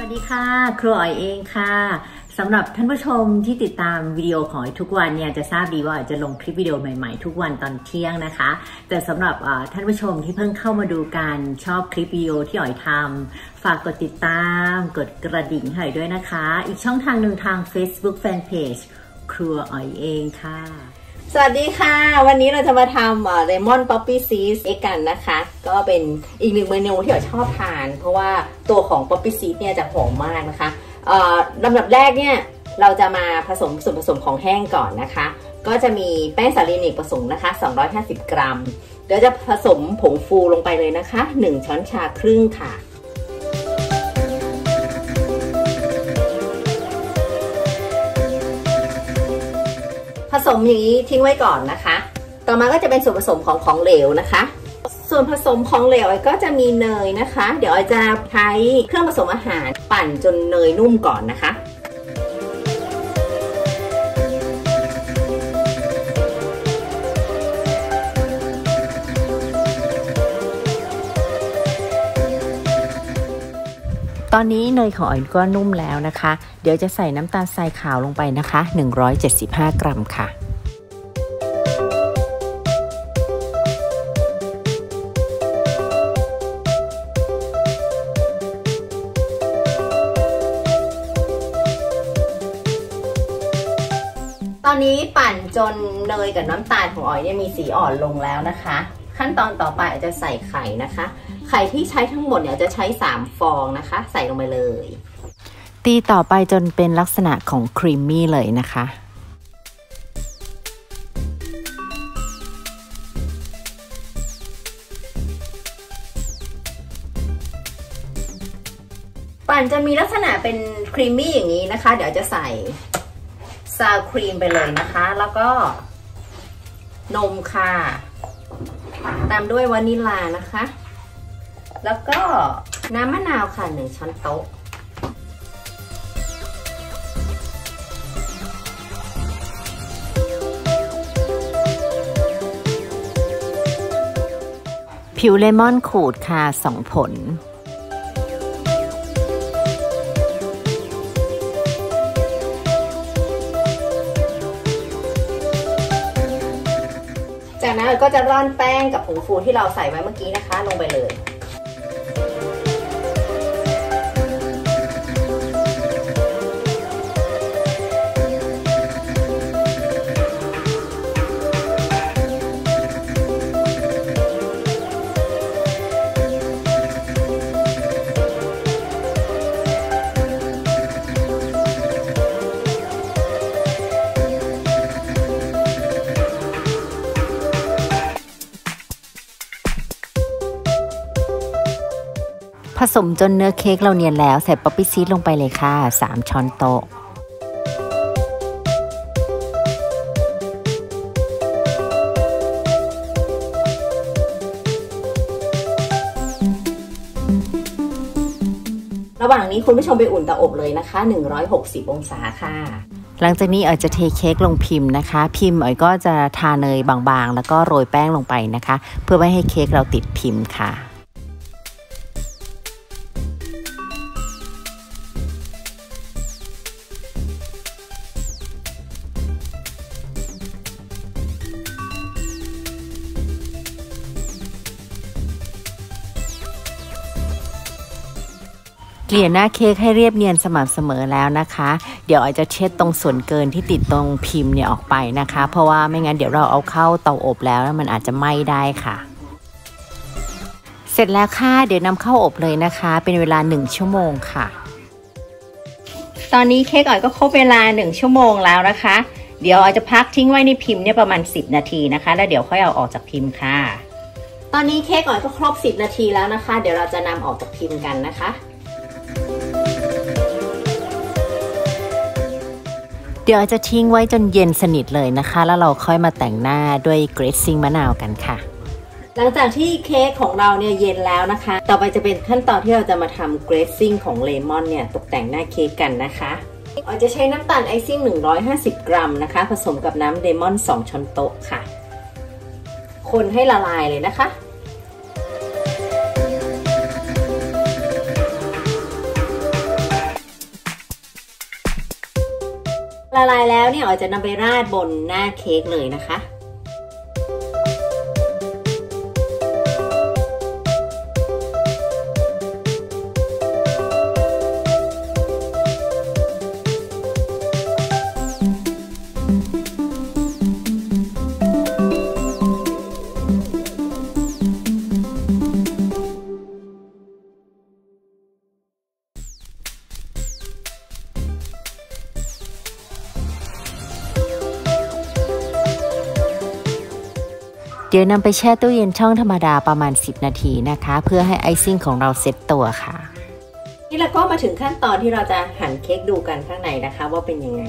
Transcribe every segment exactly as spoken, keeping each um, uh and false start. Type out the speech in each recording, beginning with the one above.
วัสดีค่ะครูอ๋อยเองค่ะสำหรับท่านผู้ชมที่ติดตามวิดีโอของอ๋อยทุกวันเนี่ยจะทราบดีว่าอ๋อยจะลงคลิปวิดีโอใหม่ๆทุกวันตอนเที่ยงนะคะแต่สำหรับท่านผู้ชมที่เพิ่งเข้ามาดูกันชอบคลิปวิดีโอที่อ๋อยทำฝากกดติดตามกดกระดิ่งให้ด้วยนะคะอีกช่องทางหนึ่งทาง Facebook Fanpage ครูอ๋อยเองค่ะสวัสดีค่ะวันนี้เราจะมาทำเลมอนป๊อปปี้ซีสเอ็กกันนะคะก็เป็นอีกหนึ่งเมนูที่เราชอบทานเพราะว่าตัวของป๊อปปี้ซีสเนี่ยจะหอมมากนะคะลำดับแรกเนี่ยเราจะมาผสมส่วนผสมของแห้งก่อนนะคะก็จะมีแป้งสาลีนิกผสมนะคะสองร้อยห้าสิบกรัมเดี๋ยวจะผสมผงฟูลงไปเลยนะคะหนึ่งช้อนชาครึ่งค่ะผสมอย่างนี้ทิ้งไว้ก่อนนะคะต่อมาก็จะเป็นส่วนผสมของของเหลวนะคะส่วนผสมของเหลวก็จะมีเนยนะคะเดี๋ยวจะใช้เครื่องผสมอาหารปั่นจนเนยนุ่มก่อนนะคะตอนนี้เนยของอ๋อยก็นุ่มแล้วนะคะเดี๋ยวจะใส่น้ำตาลทรายขาวลงไปนะคะหนึ่งร้อยเจ็ดสิบห้ากรัมค่ะตอนนี้ปั่นจนเนยกับน้ำตาลของอ๋อยเนี่ยมีสีอ่อนลงแล้วนะคะขั้นตอนต่อไปจะใส่ไข่นะคะไข่ที่ใช้ทั้งหมดเนี่ยจะใช้สามฟองนะคะใส่ลงไปเลยตีต่อไปจนเป็นลักษณะของครีมมี่เลยนะคะปั่นจะมีลักษณะเป็นครีมมี่อย่างนี้นะคะเดี๋ยวจะใส่ซาวครีมไปเลยนะคะแล้วก็นมค่ะตามด้วยวานิลลานะคะแล้วก็น้ำมะนาวค่ะหนึ่งช้อนโต๊ะผิวเลมอนขูดค่ะสองผลจากนั้นเราก็จะร่อนแป้งกับผงฟูที่เราใส่ไว้เมื่อกี้นะคะลงไปเลยผสมจนเนื้อเค้กเราเนียนแล้วใส่ป๊อปปี้ซีสลงไปเลยค่ะสามช้อนโต๊ะระหว่างนี้คุณผู้ชมไปอุ่นเตาอบเลยนะคะหนึ่งร้อยหกสิบองศาค่ะหลังจากนี้อ๋อยจะเทเค้กลงพิมพ์นะคะพิมพ์อ๋อยก็จะทาเนยบางๆแล้วก็โรยแป้งลงไปนะคะเพื่อไม่ให้เค้กเราติดพิมพ์ค่ะเกลี่ยหน้าเค้กให้เรียบเนียนสม่ำเสมอแล้วนะคะเดี๋ยวอ๋อยจะเช็ดตรงส่วนเกินที่ติดตรงพิมพ์เนี่ยออกไปนะคะเพราะว่าไม่งั้นเดี๋ยวเราเอาเข้าเตาอบแล้วมันอาจจะไหม้ได้ค่ะเสร็จแล้วค่ะเดี๋ยวนำเข้าอบเลยนะคะเป็นเวลาหนึ่งชั่วโมงค่ะตอนนี้เค้กอ๋อยก็ครบเวลาหนึ่งชั่วโมงแล้วนะคะเดี๋ยวอ๋อยจะพักทิ้งไว้ในพิมพ์เนี่ยประมาณสิบนาทีนะคะแล้วเดี๋ยวค่อยเอาออกจากพิมพ์ค่ะตอนนี้เค้กอ๋อยก็ครบสิบนาทีแล้วนะคะเดี๋ยวเราจะนำออกจากพิมพ์กันนะคะเดี๋ยวจะทิ้งไว้จนเย็นสนิทเลยนะคะแล้วเราค่อยมาแต่งหน้าด้วยเกรซซิ่งมะนาวกันค่ะหลังจากที่เค้กของเราเนี่ยเย็นแล้วนะคะต่อไปจะเป็นขั้นตอนที่เราจะมาทำเกรซซิ่งของเลมอนเนี่ยตกแต่งหน้าเค้กกันนะคะอ๋อยจะใช้น้ำตาลไอซิ่งหนึ่งร้อยห้าสิบกรัมนะคะผสมกับน้ำเลมอนสองช้อนโต๊ะค่ะคนให้ละลายเลยนะคะละลายแล้วเนี่ยอ๋อยจะนำไปราดบนหน้าเค้กเลยนะคะเดี๋ยวนำไปแช่ตู้เย็นช่องธรรมดาประมาณสิบนาทีนะคะเพื่อให้ไอซิ่งของเราเซ็ตตัวค่ะนี่เราก็มาถึงขั้นตอนที่เราจะหั่นเค้กดูกันข้างในนะคะว่าเป็นยังไง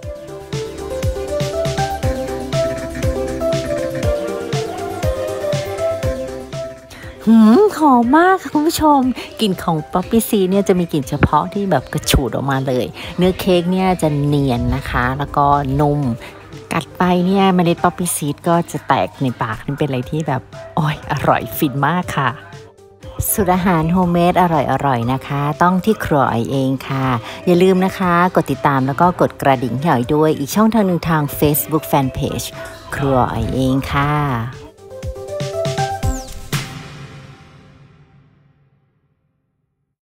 หืมหอมมากค่ะคุณผู้ชมกลิ่นของป๊อปปี้ซีเนี่ยจะมีกลิ่นเฉพาะที่แบบกระฉูดออกมาเลยเนื้อเค้กเนี่ยจะเนียนนะคะแล้วก็นุ่มกัดไปเนี่ยเมล็ดป๊อปปี้ซีดก็จะแตกในปากนี่เป็นอะไรที่แบบโอ้ยอร่อยฟินมากค่ะสูตรอาหารโฮมเมดอร่อยๆนะคะต้องที่ครัวอ๋อยเองค่ะอย่าลืมนะคะกดติดตามแล้วก็กดกระดิ่งให้อ๋อยด้วยอีกช่องทางหนึ่งทาง Facebook Fanpage ครัวอ๋อยเองค่ะ